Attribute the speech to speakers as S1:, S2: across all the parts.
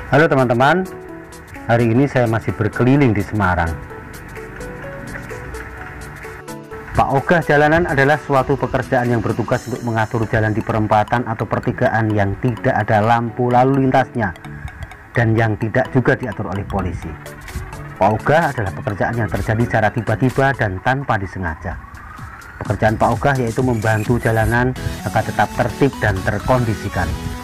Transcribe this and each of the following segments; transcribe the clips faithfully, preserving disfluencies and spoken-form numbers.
S1: Halo teman-teman, hari ini saya masih berkeliling di Semarang. Pak Ogah Jalanan adalah suatu pekerjaan yang bertugas untuk mengatur jalan di perempatan atau pertigaan yang tidak ada lampu lalu lintasnya dan yang tidak juga diatur oleh polisi. Pak Ogah adalah pekerjaan yang terjadi secara tiba-tiba dan tanpa disengaja. Pekerjaan Pak Ogah yaitu membantu jalanan agar tetap tertib dan terkondisikan.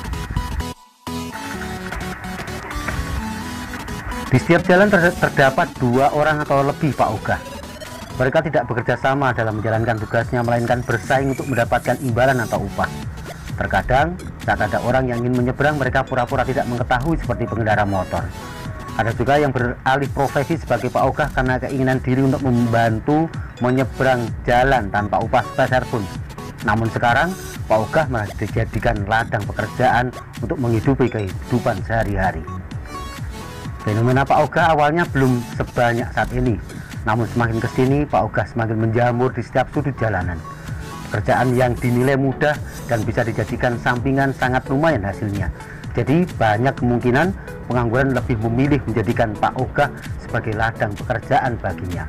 S1: Di setiap jalan ter terdapat dua orang atau lebih Pak Ogah. Mereka tidak bekerja sama dalam menjalankan tugasnya, melainkan bersaing untuk mendapatkan imbalan atau upah. Terkadang saat ada orang yang ingin menyeberang, mereka pura-pura tidak mengetahui seperti pengendara motor. Ada juga yang beralih profesi sebagai Pak Ogah karena keinginan diri untuk membantu menyeberang jalan tanpa upah sepeser pun. Namun sekarang Pak Ogah malah dijadikan ladang pekerjaan untuk menghidupi kehidupan sehari-hari. Fenomena Pak Ogah awalnya belum sebanyak saat ini, namun semakin kesini Pak Ogah semakin menjamur di setiap sudut jalanan. Pekerjaan yang dinilai mudah dan bisa dijadikan sampingan sangat lumayan hasilnya. Jadi banyak kemungkinan pengangguran lebih memilih menjadikan Pak Ogah sebagai ladang pekerjaan baginya.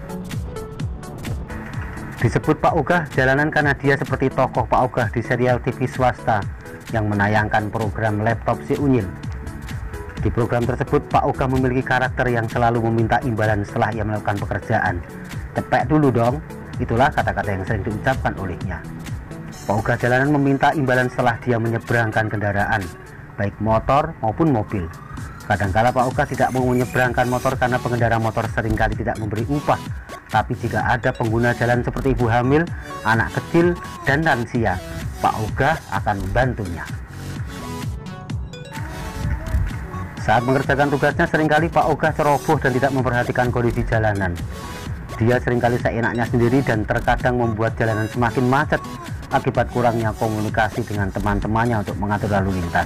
S1: Disebut Pak Ogah Jalanan karena dia seperti tokoh Pak Ogah di serial T V swasta yang menayangkan program Laptop Si Unyil. Di program tersebut, Pak Ogah memiliki karakter yang selalu meminta imbalan setelah ia melakukan pekerjaan. Cepet dulu dong, itulah kata-kata yang sering diucapkan olehnya. Pak Ogah Jalanan meminta imbalan setelah dia menyeberangkan kendaraan, baik motor maupun mobil. Kadangkala Pak Ogah tidak mau menyeberangkan motor karena pengendara motor seringkali tidak memberi upah. Tapi jika ada pengguna jalan seperti ibu hamil, anak kecil, dan lansia, Pak Ogah akan membantunya. Saat mengerjakan tugasnya, seringkali Pak Ogah ceroboh dan tidak memperhatikan kondisi jalanan. Dia seringkali seenaknya sendiri dan terkadang membuat jalanan semakin macet akibat kurangnya komunikasi dengan teman-temannya untuk mengatur lalu lintas.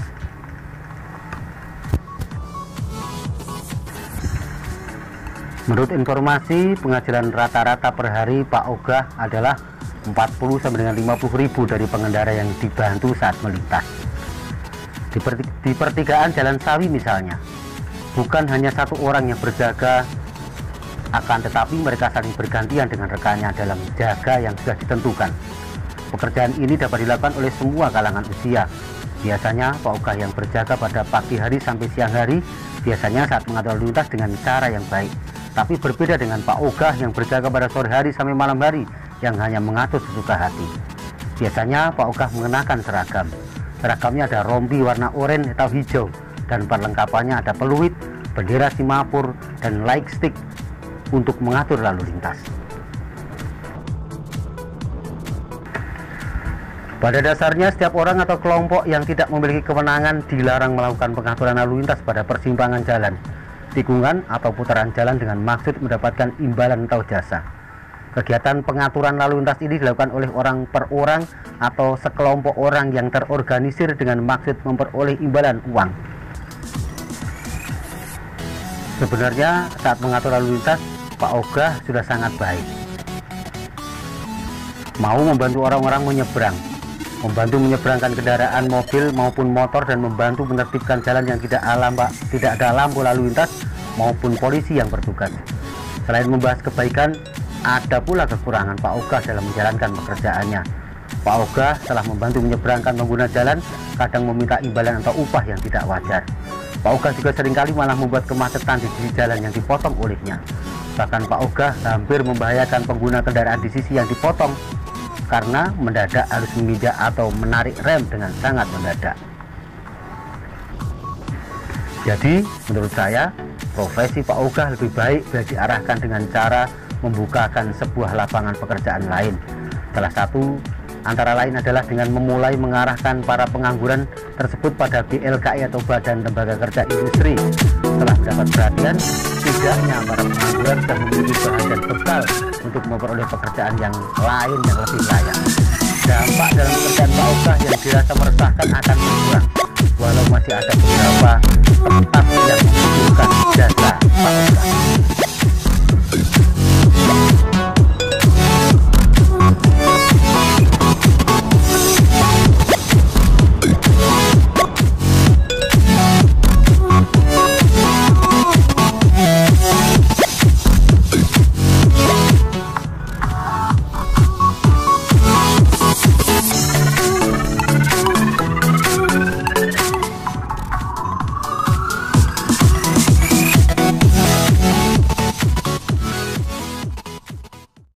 S1: Menurut informasi, penghasilan rata-rata per hari Pak Ogah adalah empat puluh sampai dengan lima puluh ribu dari pengendara yang dibantu saat melintas. Di, per, di pertigaan Jalan Sawi misalnya, bukan hanya satu orang yang berjaga, akan tetapi mereka saling bergantian dengan rekannya dalam jaga yang sudah ditentukan. Pekerjaan ini dapat dilakukan oleh semua kalangan usia. Biasanya Pak Ogah yang berjaga pada pagi hari sampai siang hari, biasanya saat mengatur lalu lintas dengan cara yang baik. Tapi berbeda dengan Pak Ogah yang berjaga pada sore hari sampai malam hari, yang hanya mengatur sesuka hati. Biasanya Pak Ogah mengenakan seragam. Seragamnya ada rompi warna oranye atau hijau, dan perlengkapannya ada peluit, bendera Simapur, dan light stick untuk mengatur lalu lintas. Pada dasarnya, setiap orang atau kelompok yang tidak memiliki kewenangan dilarang melakukan pengaturan lalu lintas pada persimpangan jalan, tikungan, atau putaran jalan dengan maksud mendapatkan imbalan atau jasa. Kegiatan pengaturan lalu lintas ini dilakukan oleh orang per orang atau sekelompok orang yang terorganisir dengan maksud memperoleh imbalan uang. Sebenarnya saat mengatur lalu lintas, Pak Ogah sudah sangat baik. Mau membantu orang-orang menyeberang, membantu menyeberangkan kendaraan mobil maupun motor, dan membantu menertibkan jalan yang tidak alam, tidak ada lampu lalu lintas maupun polisi yang bertugas. Selain membahas kebaikan, ada pula kekurangan Pak Ogah dalam menjalankan pekerjaannya. Pak Ogah setelah membantu menyeberangkan pengguna jalan, kadang meminta imbalan atau upah yang tidak wajar. Pak Ogah juga seringkali malah membuat kemacetan di sisi jalan yang dipotong olehnya. Bahkan Pak Ogah hampir membahayakan pengguna kendaraan di sisi yang dipotong karena mendadak harus menginjak atau menarik rem dengan sangat mendadak. Jadi menurut saya, profesi Pak Ogah lebih baik bila diarahkan dengan cara membukakan sebuah lapangan pekerjaan lain. Salah satu antara lain adalah dengan memulai mengarahkan para pengangguran tersebut pada B L K I atau Badan Lembaga Kerja Industri. Setelah mendapat perhatian, tidaknya para pengangguran sudah memiliki bahan dan bekal untuk memperoleh pekerjaan yang lain yang lebih layak. Dampak dalam pekerjaan Pak Ogah yang dirasa meresahkan akan berkurang, walau masih ada beberapa tempat